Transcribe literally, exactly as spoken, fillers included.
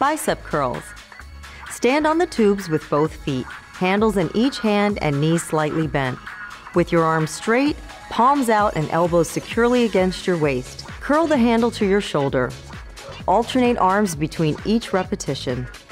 Bicep curls. Stand on the tubes with both feet, handles in each hand and knees slightly bent. With your arms straight, palms out and elbows securely against your waist, curl the handle to your shoulder. Alternate arms between each repetition.